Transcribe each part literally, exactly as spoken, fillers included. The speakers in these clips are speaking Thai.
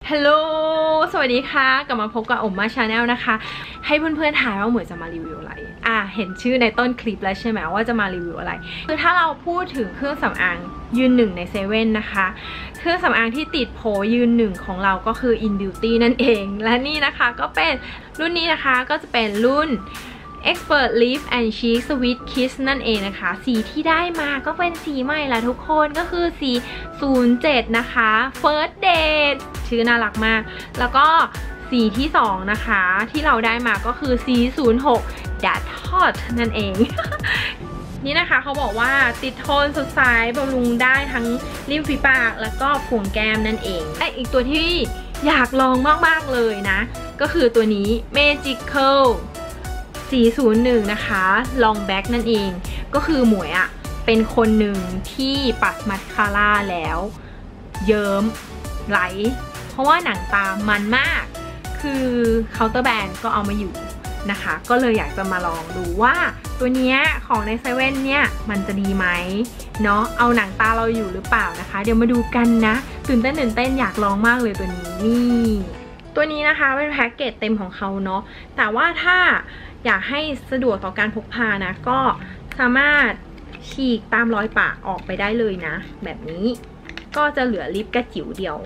ฮัลโหลสวัสดีค่ะกลับมาพบกับอมมาชาแนลนะคะให้เพื่อนๆถ่ายว่าเหมือนจะมารีวิวอะไรอ่ะเห็นชื่อในต้นคลิปแล้วใช่ไหมว่าจะมารีวิวอะไรคือถ้าเราพูดถึงเครื่องสำอางยืนหนึ่งในเซเว่นนะคะเครื่องสำอางที่ติดโผยืนหนึ่งของเราก็คือ In Beauty นั่นเองและนี่นะคะก็เป็นรุ่นนี้นะคะก็จะเป็นรุ่นExpert Lip and Cheek Sweet Kiss นั่นเองนะคะสีที่ได้มาก็เป็นสีใหม่ละทุกคนก็คือสีศูนย์เจ็ดนะคะ First Date ชื่อน่ารักมากแล้วก็สีที่สองนะคะที่เราได้มาก็คือสีศูนย์หก That Hot นั่นเอง นี่นะคะเขาบอกว่าติดโทนสดใสบำรุงได้ทั้งริมฝีปากแล้วก็โคนแก้มนั่นเองและอีกตัวที่อยากลองมากๆเลยนะก็คือตัวนี้ Magicalสี่ศูนย์หนึ่งนะคะ Long Back นั่นเองก็คือหมวยอะเป็นคนหนึ่งที่ปัดมัสคาร่าแล้วเยิ้มไหลเพราะว่าหนังตามันมากคือเคาน์เตอร์แบรนด์ก็เอามาอยู่นะคะก็เลยอยากจะมาลองดูว่าตัวนี้ของในเซเว่นเนี่ยมันจะดีไหมเนาะเอาหนังตาเราอยู่หรือเปล่านะคะเดี๋ยวมาดูกันนะตื่นเต้นตื่นเต้นอยากลองมากเลยตัวนี้นี่ตัวนี้นะคะเป็นแพ็กเกจเต็มของเขาเนาะแต่ว่าถ้าอยากให้สะดวกต่อการพกพานะก็สามารถฉีกตามรอยปากออกไปได้เลยนะแบบนี้ก็จะเหลือลิปกระจิ๋วเดียว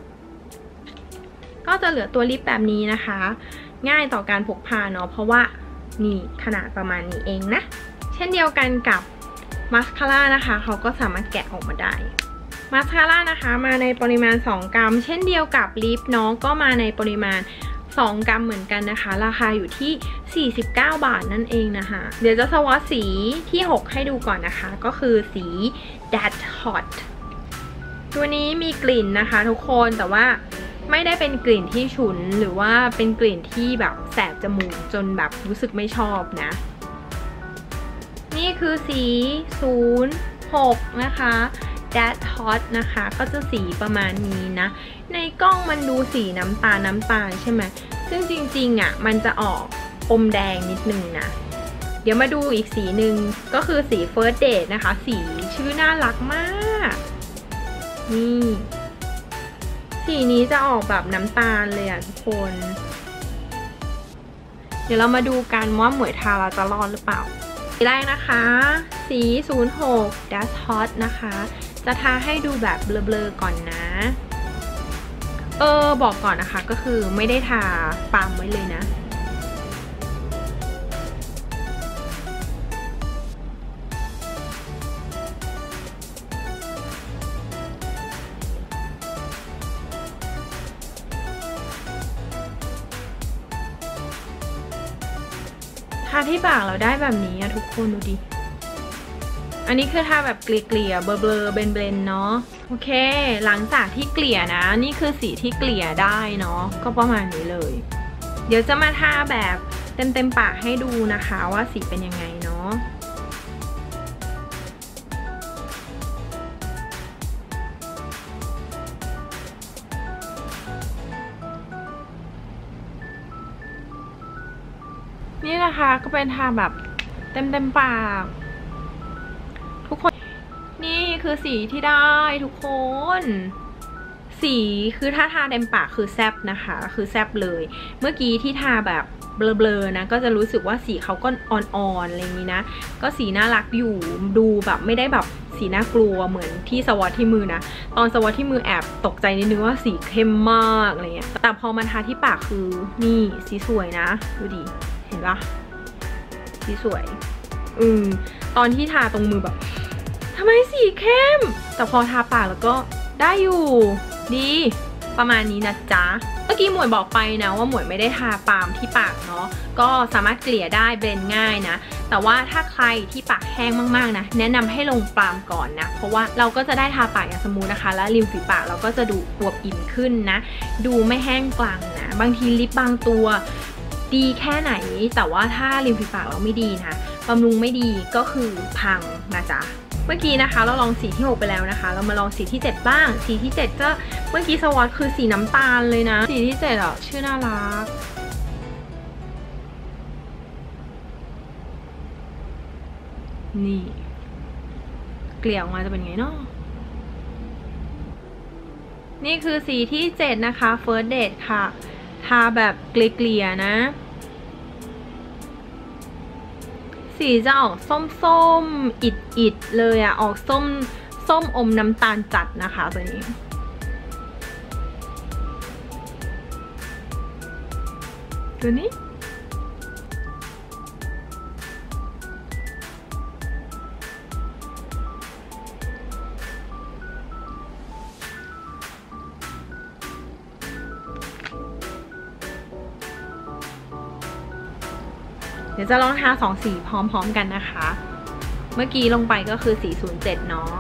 ก็จะเหลือตัวลิปแบบนี้นะคะง่ายต่อการพกพาเนาะเพราะว่านี่ขนาดประมาณนี้เองนะเช่นเดียวกันกับมาสคาร่านะคะเขาก็สามารถแกะออกมาได้มาสคาร่านะคะมาในปริมาณสองกรัมเช่นเดียวกับลิปเนาะก็มาในปริมาณสองกรัมเหมือนกันนะคะราคาอยู่ที่สี่สิบเก้าบาทนั่นเองนะคะเดี๋ยวจะสวอตสีที่หกให้ดูก่อนนะคะก็คือสี That Hot ตัวนี้มีกลิ่นนะคะทุกคนแต่ว่าไม่ได้เป็นกลิ่นที่ฉุนหรือว่าเป็นกลิ่นที่แบบแสบจมูกจนแบบรู้สึกไม่ชอบนะนี่คือสีศูนย์หกนะคะ That Hot นะคะก็จะสีประมาณนี้นะในกล้องมันดูสีน้ำตาลน้ำตาลใช่ไหมซึ่งจริงๆอ่ะมันจะออกอมแดงนิดนึงนะเดี๋ยวมาดูอีกสีหนึ่งก็คือสี First Date นะคะสีชื่อน่ารักมากนี่สีนี้จะออกแบบน้ำตาลเลยอ่ะทุกคนเดี๋ยวเรามาดูกันว่าหมวยทาเราจะรอดหรือเปล่าสีแรกนะคะสีศูนย์หก That Hot นะคะจะทาให้ดูแบบเบลอๆก่อนนะเออบอกก่อนนะคะก็คือไม่ได้ทาปามไว้เลยนะทาที่ปากเราได้แบบนี้อะทุกคนดูดิอันนี้คือทาแบบเกลี่ยๆเบลอๆเบนๆเนาะโอเคหลังจากที่เกลี่ยนะนี่คือสีที่เกลี่ยได้เนาะก็ประมาณนี้เลยเดี๋ยวจะมาทาแบบเต็มๆปากให้ดูนะคะว่าสีเป็นยังไงเนาะนี่นะคะก็เป็นทาแบบเต็มๆปากทุกคนนี่คือสีที่ได้ทุกคนสีคือถ้าทาเต็มปากคือแซบนะคะคือแซบเลยเมื่อกี้ที่ทาแบบเบลอๆนะก็จะรู้สึกว่าสีเขาก็อ่อนๆอะไรอย่างนี้นะก็สีน่ารักอยู่ดูแบบไม่ได้แบบสีน่ากลัวเหมือนที่สวอตที่มือนะตอนสวอตที่มือแอบตกใจนิดนึงว่าสีเข้มมากอะไรเงี้ยแต่พอมาทาที่ปากคือนี่สีสวยนะดูดิเห็นปะสีสวยอืมตอนที่ทาตรงมือแบบทำไมสีเข้มแต่พอทาปากแล้วก็ได้อยู่ดีประมาณนี้นะจ๊ะเมื่อกี้หมวยบอกไปนะว่าหมวยไม่ได้ทาปาล์มที่ปากเนาะก็สามารถเกลี่ยได้เบลนง่ายนะแต่ว่าถ้าใครที่ปากแห้งมากๆนะแนะนำให้ลงปาล์มก่อนนะเพราะว่าเราก็จะได้ทาปากอย่างสมูทนะคะและริมฝีปากเราก็จะดูอวบอิ่มขึ้นนะดูไม่แห้งกลางนะบางทีลิปบางตัวดีแค่ไหนแต่ว่าถ้าริมฝีปากเราไม่ดีนะบำรุงไม่ดีก็คือพังนะจ๊ะเมื่อกี้นะคะเราลองสีที่หกไปแล้วนะคะเรามาลองสีที่เจ็ดบ้างสีที่เจ็ดก็เมื่อกี้สวอตคือสีน้ำตาลเลยนะสีที่เจ็ดอ่ะชื่อน่ารักนี่เกลี่ยออกมาจะเป็นไงเนาะนี่คือสีที่เจ็ดนะคะ First Date ค่ะทาแบบเกลี่ยๆนะสีจะออกส้มๆอิดๆเลยอะออกส้มส้มอมน้ำตาลจัดนะคะตัวนี้ตัวนี้เดี๋ยวจะลองทาสองสีพร้อมๆกันนะคะเมื่อกี้ลงไปก็คือสีศูนย์เจ็ดเนาะ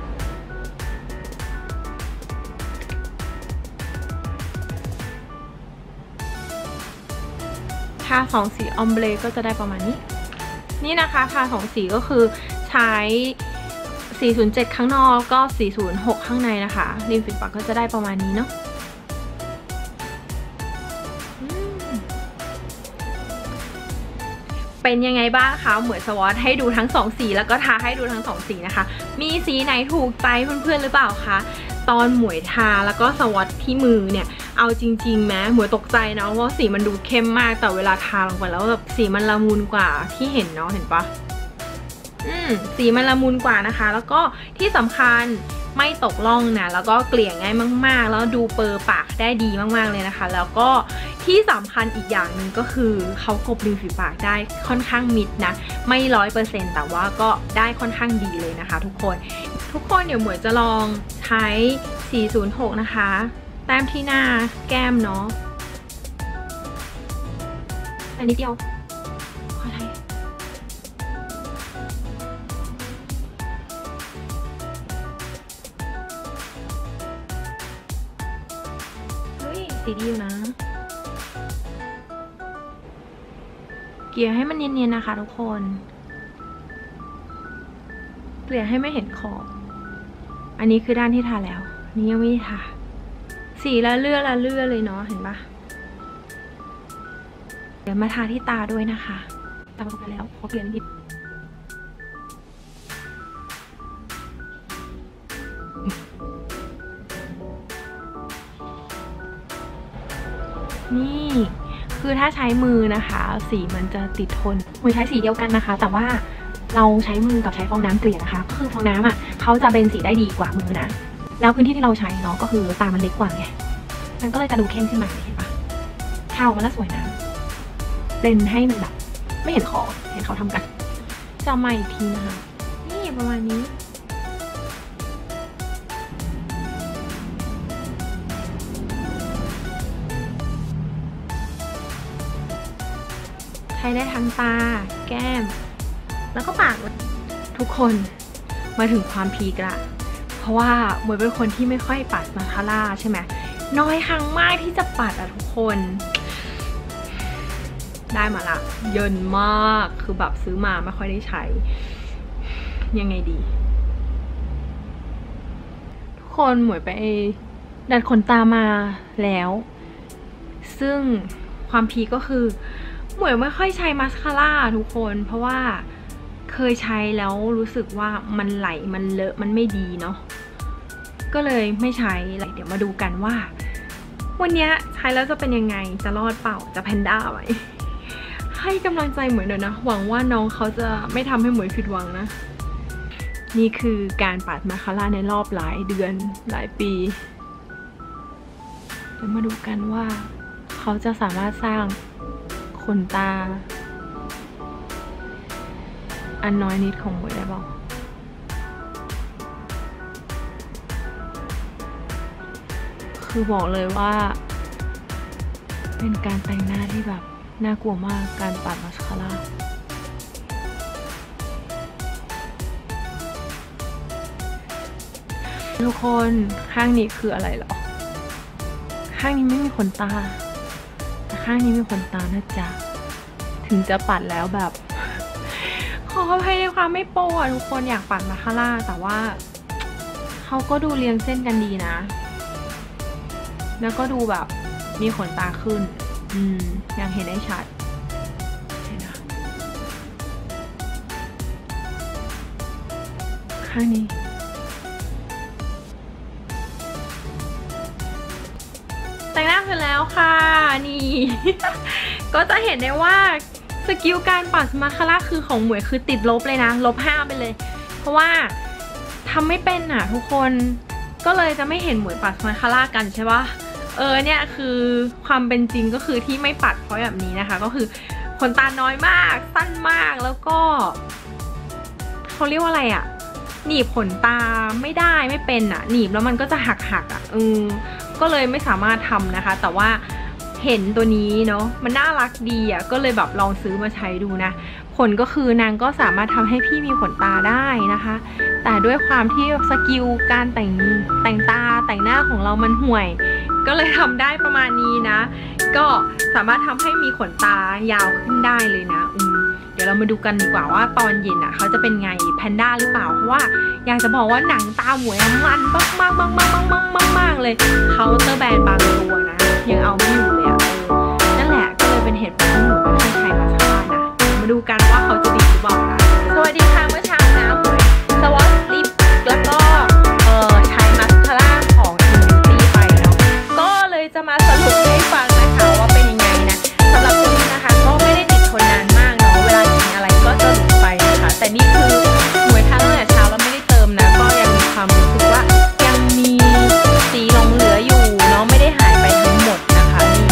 ทาสองสีออมเบรก็จะได้ประมาณนี้นี่นะคะทาสองสีก็คือใช้สีศูนย์เจ็ดข้างนอกก็สีศูนย์หกข้างในนะคะริมฝีปากก็จะได้ประมาณนี้เนาะเป็นยังไงบ้างคะเหมือนสวอตให้ดูทั้งสองสีแล้วก็ทาให้ดูทั้งสองสีนะคะมีสีไหนถูกใจเพื่อนๆหรือเปล่าคะตอนหมวยทาแล้วก็สวอตที่มือเนี่ยเอาจริงๆแม้หมวยตกใจเนาะว่าสีมันดูเข้มมากแต่เวลาทาลงไปแล้วแบบสีมันละมุนกว่าที่เห็นเนาะเห็นปะอืมสีมันละมุนกว่านะคะแล้วก็ที่สำคัญไม่ตกล่องนะแล้วก็เกลี่ยง่ายมากๆแล้วดูเปอร์ปากได้ดีมากๆเลยนะคะแล้วก็ที่สำคัญอีกอย่างหนึ่งก็คือเขากลบริมฝีปากได้ค่อนข้างมิดนะไม่ร้อยเปอร์เซ็นต์แต่ว่าก็ได้ค่อนข้างดีเลยนะคะทุกคนทุกคนเดี๋ยวหมวยจะลองใช้สี่ศูนย์หกนะคะแต้มที่หน้าแก้มเนาะอันนี้เดียวขอไทยสีดีอยู่นะเกลี่ยให้มันเนียนๆนะคะทุกคนเกลี่ยให้ไม่เห็นขอบอันนี้คือด้านที่ทาแล้วนี่ยังไม่ได้ทาสีละเลื่อละเลื่อเลยเนาะเห็นปะเดี๋ยวมาทาที่ตาด้วยนะคะตาประกอบแล้วขอเปลี่ยนนิดนี่คือถ้าใช้มือนะคะสีมันจะติดทนมือใช้สีเดียวกันนะคะแต่ว่าเราใช้มือกับใช้ฟองน้ำเกลี่ยนะคะก็คือฟองน้ำอ่ะเขาจะเป็นสีได้ดีกว่ามือนะแล้วพื้นที่ที่เราใช้เนาะก็คือตามันเล็กกว่าไงมันก็เลยจะดูเข้มขึ้นมาเห็นปะเท้ามันแล้วสวยนะเล่นให้มันแบบไม่เห็นขอเห็นเขาทำกันจะมาอีกทีนะคะนี่ประมาณนี้ใช้ได้ทั้งตาแก้มแล้วก็ปากทุกคนมาถึงความพีกละเพราะว่าหมวยเป็นคนที่ไม่ค่อยปัดมาคาร่าใช่ไหมน้อยครั้งมากที่จะปัดอะทุกคนได้มาละเยินมากคือแบบซื้อมาไม่ค่อยได้ใช้ยังไงดีทุกคนหมวยไปดัดขนตามาแล้วซึ่งความพีก็คือหมวยไม่ค่อยใช้มาสคาร่าทุกคนเพราะว่าเคยใช้แล้วรู้สึกว่ามันไหลมันเลอะมันไม่ดีเนาะก็เลยไม่ใช้เดี๋ยวมาดูกันว่าวันนี้ใช้แล้วจะเป็นยังไงจะรอดเปล่าจะแพนด้าไหมให้กำลังใจหมวยหน่อยนะหวังว่าน้องเขาจะไม่ทำให้หมวยผิดหวังนะนี่คือการปัดมาสคาร่าในรอบหลายเดือนหลายปีเดี๋ยวมาดูกันว่าเขาจะสามารถสร้างขนตาอันน้อยนิดของหมวยได้บ้างคือบอกเลยว่าเป็นการแต่งหน้าที่แบบน่ากลัวมากการปัดมาสคาร่าทุกคนข้างนี้คืออะไรหรอข้างนี้ไม่มีขนตาแต่ข้างนี้มีขนตานะจ๊ะถึงจะปัดแล้วแบบขออภัยในความไม่โปรอ่ะทุกคนอยากปัดมาคาร่าแต่ว่าเขาก็ดูเรียงเส้นกันดีนะแล้วก็ดูแบบมีขนตาขึ้นอืมยังเห็นได้ชัดเห็นนะข้างนี้แต่งหน้าเสร็จแล้วค่ะนี่ ก็จะเห็นได้ว่าสกิลการปัดมาสคาร่าคือของหมวยคือติดลบเลยนะลบห้าไปเลยเพราะว่าทำไม่เป็นอ่ะทุกคนก็เลยจะไม่เห็นหมวยปัดมาสคาร่ากันใช่ปะเออเนี่ยคือความเป็นจริงก็คือที่ไม่ปัดเพราะแบบนี้นะคะก็คือขนตาน้อยมากสั้นมากแล้วก็เขาเรียกว่าอะไรอ่ะหนีบขนตาไม่ได้ไม่เป็นอ่ะหนีบแล้วมันก็จะหักหักอ่ะเออก็เลยไม่สามารถทำนะคะแต่ว่าเห็นตัวนี้เนาะมันน่ารักดีอ่ะก็เลยแบบลองซื้อมาใช้ดูนะผลก็คือนางก็สามารถทำให้พี่มีขนตาได้นะคะแต่ด้วยความที่สกิลการแต่งแต่งตาแต่งหน้าของเรามันห่วยก็เลยทำได้ประมาณนี้นะก็สามารถทำให้มีขนตายาวขึ้นได้เลยนะอืมเดี๋ยวเรามาดูกันดีกว่าว่าตอนเย็นอ่ะเขาจะเป็นไงแพนด้าหรือเปล่าเพราะว่าอยากจะบอกว่าหนังตาหมวยมันมากมากมากมากมากมากมากมากเลยเคาน์เตอร์แบรนด์บางตัวนะยังเอาไม่อยู่เลยอ่ะนั่นแหละก็เลยเป็นเหตุผลที่หนูไม่เคยใช้มาสคาร่านะมาดูกันว่าเขาจะดีหรือเปล่าค่ะสวัสดีค่ะเมื่อเช้านะหมวยสวอตลิปแล้วก็เออใช้มาสคาร่าของอินฟินิตี้ไปเนาะก็เลยจะมาสรุปให้ฟังนะคะว่าเป็นยังไงนะสำหรับตัวนี้นะคะก็ไม่ได้ติดทนนานมากเนาะเวลากินอะไรก็จะหลุดไปนะคะแต่นี่คือหมวยทาตั้งแต่เช้าแล้วไม่ได้เติมนะก็ยังมีความรู้สึกว่ายังมีสีหลงเหลืออยู่เนาะไม่ได้หายไปทั้งหมดนะคะนี่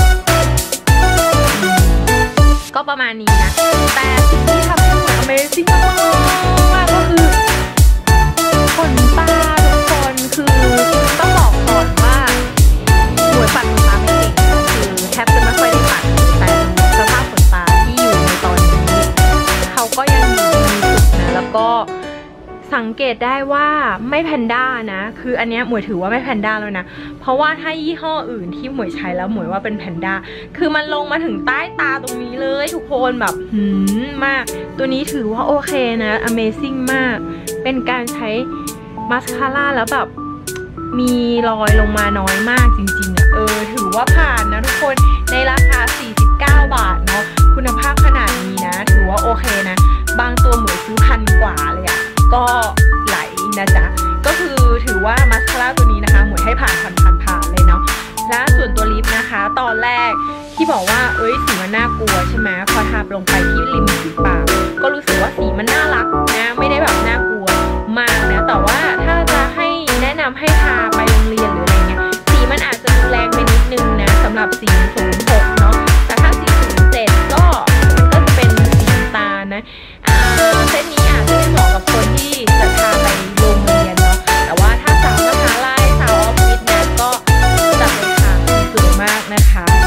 ก็ประมาณนี้นะแต่สิ่งที่ทำให้หมวย Amazing มากๆก็คือขนตาทุกคนคือต้องบอกก่อนว่าหมวยปัดขนตาไม่เก่งคือแทบจะไม่ค่อยได้ปัดแต่สภาพขนตาที่อยู่ในตอนนี้เขาก็ยังอยู่ดีสุดนะแล้วก็สังเกตได้ว่าไม่แพนด้านะคืออันนี้หมวยถือว่าไม่แพนด้าแล้วนะเพราะว่าถ้ายี่ห้ออื่นที่หมวยใช้แล้วหมวยว่าเป็นแพนด้าคือมันลงมาถึงใต้ตาตรงนี้เลยทุกคนแบบหืมมากตัวนี้ถือว่าโอเคนะ Amazing มากเป็นการใช้มาสคาร่าแล้วแบบมีรอยลงมาน้อยมากจริงๆอ่ะเออถือว่าผ่านนะทุกคนในราคาสี่สิบเก้าบาทเนาะคุณภาพขนาดนี้นะถือว่าโอเคนะบางตัวหมวยซื้อพันกว่าเลยอะก็ไหลนะจ๊ะก็คือถือว่ามาสคาร่าตัวนี้นะคะหมวยให้ผ่านผ่านผ่านผ่านเลยเนาะและส่วนตัวลิปนะคะตอนแรกที่บอกว่าเอ้ยสีมันน่ากลัวใช่ไหมพอทาลงไปที่ริมฝีปากก็รู้สึกว่าสีมันน่ารักนะไม่ได้แบบน่ากลัวมากนะแต่ว่าถ้าจะให้แนะนำให้ทาไปโรงเรียนหรืออะไรเงี้ยสีมันอาจจะดูแรงไปนิดนึงนะสำหรับสีศูนย์หกเนาะแต่ถ้าสีศูนย์เจ็ดก็มันก็จะเป็นสีน้ำตาลนะเส้นนี้อาจจะไม่เหมาะกับคนที่จะทาไปโรงเรียนเนาะแต่ว่าถ้าสาวมหาลัยสาวออฟฟิศเนี่ยก็จะไปทาสวยมากนะคะ